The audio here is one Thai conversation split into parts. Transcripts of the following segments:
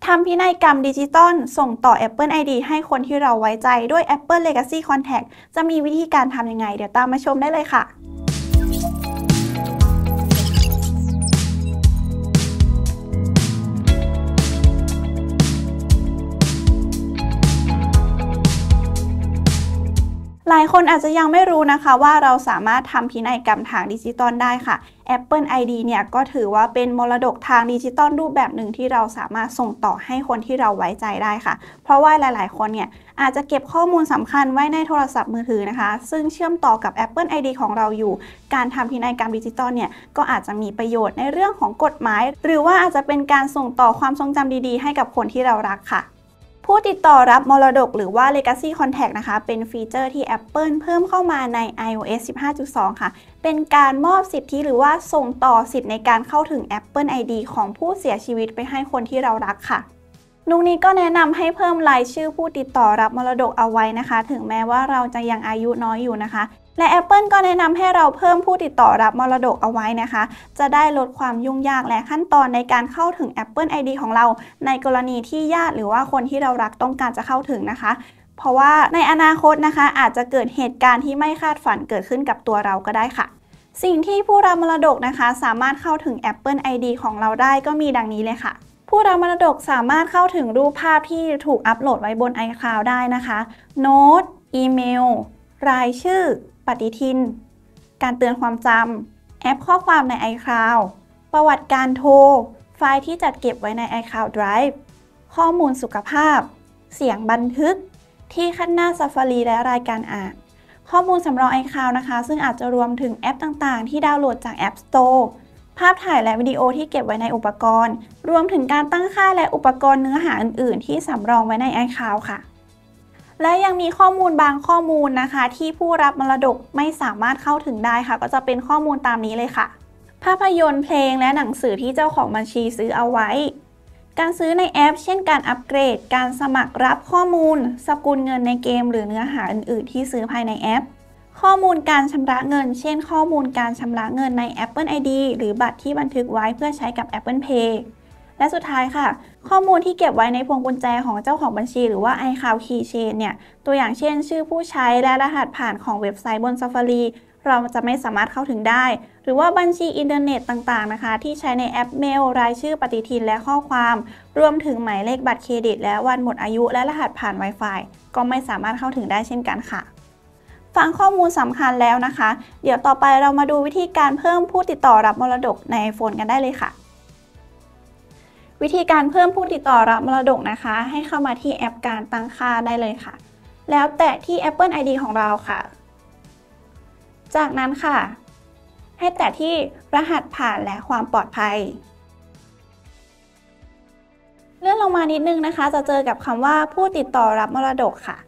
ทำพินัยกรรมดิจิตอลส่งต่อ Apple ID ให้คนที่เราไว้ใจด้วย Apple Legacy Contact จะมีวิธีการทำยังไงเดี๋ยวตามมาชมได้เลยค่ะหลายคนอาจจะยังไม่รู้นะคะว่าเราสามารถทำพินัยกรรมทางดิจิตอลได้ค่ะ Apple ID เนี่ยก็ถือว่าเป็นมรดกทางดิจิตอลรูปแบบหนึ่งที่เราสามารถส่งต่อให้คนที่เราไว้ใจได้ค่ะเพราะว่าหลายๆคนเนี่ยอาจจะเก็บข้อมูลสำคัญไว้ในโทรศัพท์มือถือนะคะซึ่งเชื่อมต่อกับ Apple ID ของเราอยู่การทำพินัยกรรมดิจิตอลเนี่ยก็อาจจะมีประโยชน์ในเรื่องของกฎหมายหรือว่าอาจจะเป็นการส่งต่อความทรงจำดีๆให้กับคนที่เรารักค่ะผู้ติดต่อรับมรดกหรือว่า Legacy Contact นะคะเป็นฟีเจอร์ที่ Apple เพิ่มเข้ามาใน iOS 15.2 ค่ะเป็นการมอบสิทธิหรือว่าส่งต่อสิทธิในการเข้าถึง Apple ID ของผู้เสียชีวิตไปให้คนที่เรารักค่ะนุกนี้ก็แนะนำให้เพิ่มรายชื่อผู้ติดต่อรับมรดกเอาไว้นะคะถึงแม้ว่าเราจะยังอายุน้อยอยู่นะคะและ Apple ก็แนะนำให้เราเพิ่มผู้ติดต่อรับมรดกเอาไว้นะคะจะได้ลดความยุ่งยากและขั้นตอนในการเข้าถึง Apple ID ของเราในกรณีที่ญาติหรือว่าคนที่เรารักต้องการจะเข้าถึงนะคะเพราะว่าในอนาคตนะคะอาจจะเกิดเหตุการณ์ที่ไม่คาดฝันเกิดขึ้นกับตัวเราก็ได้ค่ะสิ่งที่ผู้รับมรดกนะคะสามารถเข้าถึง Apple ID ของเราได้ก็มีดังนี้เลยค่ะผู้รับมรดกสามารถเข้าถึงรูปภาพที่ถูกอัปโหลดไว้บน iCloud ได้นะคะโน้ตอีเมลรายชื่อปฏิทินการเตือนความจำแอปข้อความใน iCloud ประวัติการโทรไฟล์ที่จัดเก็บไว้ใน iCloud Drive ข้อมูลสุขภาพเสียงบันทึกที่ขั้นหน้า Safari และรายการอ่านข้อมูลสำรอง iCloud นะคะซึ่งอาจจะรวมถึงแอปต่างๆที่ดาวน์โหลดจาก App Store ภาพถ่ายและวิดีโอที่เก็บไว้ในอุปกรณ์รวมถึงการตั้งค่าและอุปกรณ์เนื้อหาอื่นๆที่สำรองไว้ใน iCloud ค่ะและยังมีข้อมูลบางข้อมูลนะคะที่ผู้รับมรดกไม่สามารถเข้าถึงได้ค่ะก็จะเป็นข้อมูลตามนี้เลยค่ะภาพยนตร์เพลงและหนังสือที่เจ้าของบัญชีซื้อเอาไว้การซื้อในแอปเช่นการอัปเกรดการสมัครรับข้อมูลสกุลเงินในเกมหรือเนื้อหาอื่นๆที่ซื้อภายในแอปข้อมูลการชำระเงินเช่นข้อมูลการชำระเงินใน Apple ID หรือบัตรที่บันทึกไว้เพื่อใช้กับ Apple Payและสุดท้ายค่ะข้อมูลที่เก็บไว้ในพวงกุญแจของเจ้าของบัญชีหรือว่า iCloud Keychain เนี่ยตัวอย่างเช่นชื่อผู้ใช้และรหัสผ่านของเว็บไซต์บน Safari เราจะไม่สามารถเข้าถึงได้หรือว่าบัญชีอินเทอร์เน็ตต่างๆนะคะที่ใช้ในแอปเมลรายชื่อปฏิทินและข้อความรวมถึงหมายเลขบัตรเครดิตและวันหมดอายุและรหัสผ่าน Wi-Fi ก็ไม่สามารถเข้าถึงได้เช่นกันค่ะฟังข้อมูลสำคัญแล้วนะคะเดี๋ยวต่อไปเรามาดูวิธีการเพิ่มผู้ติดต่อรับมรดกใน iPhone กันได้เลยค่ะวิธีการเพิ่มผู้ติดต่อรับมรดกนะคะให้เข้ามาที่แอปการตั้งค่าได้เลยค่ะแล้วแตะที่ Apple ID ของเราค่ะจากนั้นค่ะให้แตะที่รหัสผ่านและความปลอดภัยเลื่อนลงมานิดนึงนะคะจะเจอกับคำว่าผู้ติดต่อรับมรดกค่ะ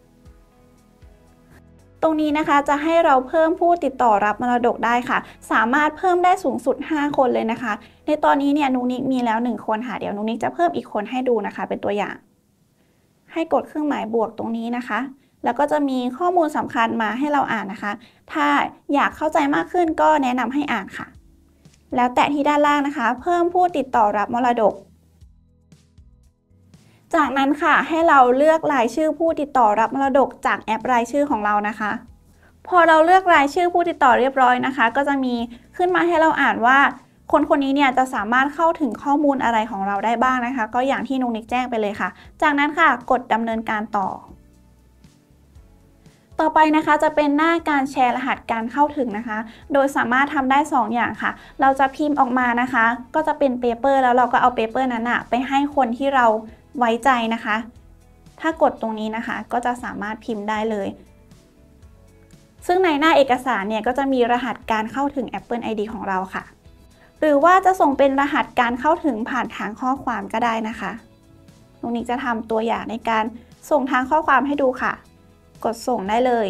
ตรงนี้นะคะจะให้เราเพิ่มผู้ติดต่อรับมรดกได้ค่ะสามารถเพิ่มได้สูงสุด5คนเลยนะคะในตอนนี้เนี่ยนุกนิกมีแล้ว1คนค่ะเดี๋ยวนุกนิกจะเพิ่มอีกคนให้ดูนะคะเป็นตัวอย่างให้กดเครื่องหมายบวกตรงนี้นะคะแล้วก็จะมีข้อมูลสำคัญมาให้เราอ่านนะคะถ้าอยากเข้าใจมากขึ้นก็แนะนำให้อ่านค่ะแล้วแตะที่ด้านล่างนะคะเพิ่มผู้ติดต่อรับมรดกจากนั้นค่ะให้เราเลือกรายชื่อผู้ติดต่อรับมรดกจากแอปรายชื่อของเรานะคะพอเราเลือกรายชื่อผู้ติดต่อเรียบร้อยนะคะก็จะมีขึ้นมาให้เราอ่านว่าคนคนนี้เนี่ยจะสามารถเข้าถึงข้อมูลอะไรของเราได้บ้างนะคะก็อย่างที่นุกนิกแจ้งไปเลยค่ะจากนั้นค่ะกดดำเนินการต่อไปนะคะจะเป็นหน้าการแชร์รหัสการเข้าถึงนะคะโดยสามารถทำได้2อย่างค่ะเราจะพิมพ์ออกมานะคะก็จะเป็นเปเปอร์แล้วเราก็เอาเปเปอร์นั้นไปให้คนที่เราไว้ใจนะคะถ้ากดตรงนี้นะคะก็จะสามารถพิมพ์ได้เลยซึ่งในหน้าเอกสารเนี่ยก็จะมีรหัสการเข้าถึง Apple ID ของเราค่ะหรือว่าจะส่งเป็นรหัสการเข้าถึงผ่านทางข้อความก็ได้นะคะตรงนี้จะทำตัวอย่างในการส่งทางข้อความให้ดูค่ะกดส่งได้เลย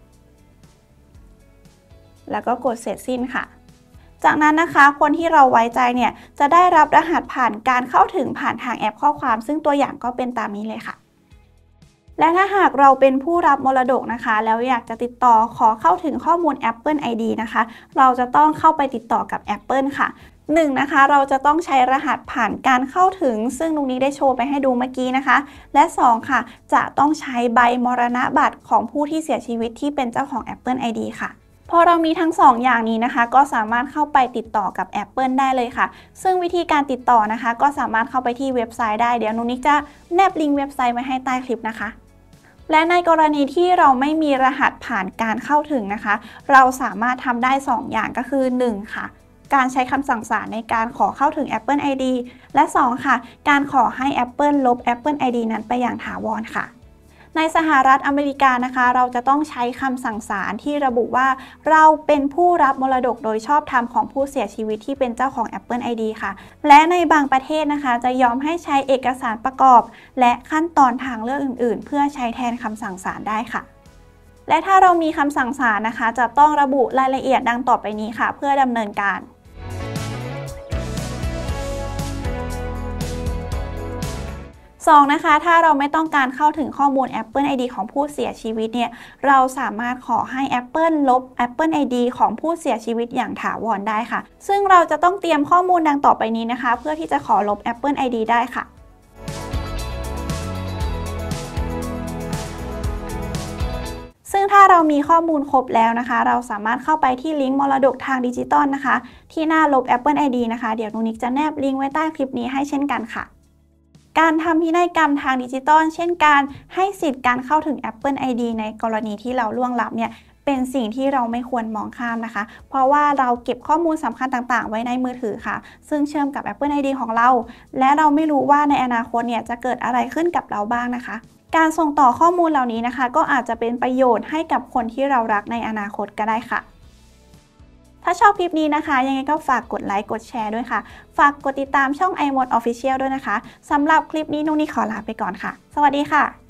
แล้วก็กดเสร็จสิ้นค่ะจากนั้นนะคะคนที่เราไว้ใจเนี่ยจะได้รับรหัสผ่านการเข้าถึงผ่านทางแอปข้อความซึ่งตัวอย่างก็เป็นตามนี้เลยค่ะและถ้าหากเราเป็นผู้รับมรดกนะคะแล้วอยากจะติดต่อขอเข้าถึงข้อมูล Apple ID นะคะเราจะต้องเข้าไปติดต่อกับ Apple ค่ะ 1นะคะเราจะต้องใช้รหัสผ่านการเข้าถึงซึ่งนุกนี้ได้โชว์ไปให้ดูเมื่อกี้นะคะและ2ค่ะจะต้องใช้ใบมรณบัตรของผู้ที่เสียชีวิตที่เป็นเจ้าของ Apple ID ค่ะพอเรามีทั้ง2อย่างนี้นะคะก็สามารถเข้าไปติดต่อกับ Apple ได้เลยค่ะซึ่งวิธีการติดต่อนะคะก็สามารถเข้าไปที่เว็บไซต์ได้เดี๋ยวนุกนิกจะแนบลิงก์เว็บไซต์ไว้ให้ใต้คลิปนะคะและในกรณีที่เราไม่มีรหัสผ่านการเข้าถึงนะคะเราสามารถทำได้2อย่างก็คือ1ค่ะการใช้คำสั่งสารในการขอเข้าถึง Apple ID และ2ค่ะการขอให้ Apple ลบ Apple ID นั้นไปอย่างถาวรค่ะในสหรัฐอเมริกานะคะเราจะต้องใช้คำสั่งสารที่ระบุว่าเราเป็นผู้รับมรดกโดยชอบธรรมของผู้เสียชีวิตที่เป็นเจ้าของ Apple ID ค่ะและในบางประเทศนะคะจะยอมให้ใช้เอกสารประกอบและขั้นตอนทางเลือกอื่นๆเพื่อใช้แทนคำสั่งสารได้ค่ะและถ้าเรามีคำสั่งสารนะคะจะต้องระบุรายละเอียดดังต่อไปนี้ค่ะเพื่อดำเนินการ2นะคะถ้าเราไม่ต้องการเข้าถึงข้อมูล Apple ID ของผู้เสียชีวิตเนี่ยเราสามารถขอให้ Apple ลบ Apple ID ของผู้เสียชีวิตอย่างถาวรได้ค่ะซึ่งเราจะต้องเตรียมข้อมูลดังต่อไปนี้นะคะเพื่อที่จะขอลบ Apple ID ได้ค่ะซึ่งถ้าเรามีข้อมูลครบแล้วนะคะเราสามารถเข้าไปที่ลิงก์มรดกทางดิจิตอลนะคะที่หน้าลบ Apple ID นะคะเดี๋ยวนุกนิกจะแนบลิงก์ไว้ใต้คลิปนี้ให้เช่นกันค่ะการทำพินัยกรรมทางดิจิตอลเช่นการให้สิทธิ์การเข้าถึง Apple ID ในกรณีที่เราล่วงลับเนี่ยเป็นสิ่งที่เราไม่ควรมองข้ามนะคะเพราะว่าเราเก็บข้อมูลสำคัญต่างๆไว้ในมือถือค่ะซึ่งเชื่อมกับ Apple ID ของเราและเราไม่รู้ว่าในอนาคตเนี่ยจะเกิดอะไรขึ้นกับเราบ้างนะคะการส่งต่อข้อมูลเหล่านี้นะคะก็อาจจะเป็นประโยชน์ให้กับคนที่เรารักในอนาคตก็ได้ค่ะถ้าชอบคลิปนี้นะคะยังไงก็ฝากกดไลค์กดแชร์ด้วยค่ะฝากกดติดตามช่อง iMode Official ด้วยนะคะสำหรับคลิปนี้นุกนิกขอลาไปก่อนค่ะสวัสดีค่ะ